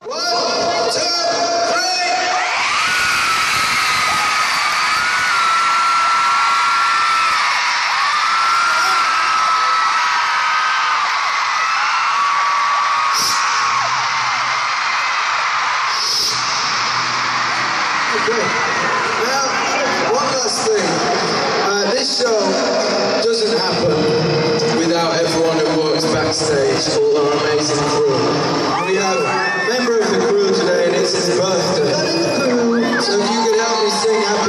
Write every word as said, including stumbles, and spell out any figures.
Backstage, all our amazing crew. We have a member of the crew today and it's his birthday. So if you could help me sing happy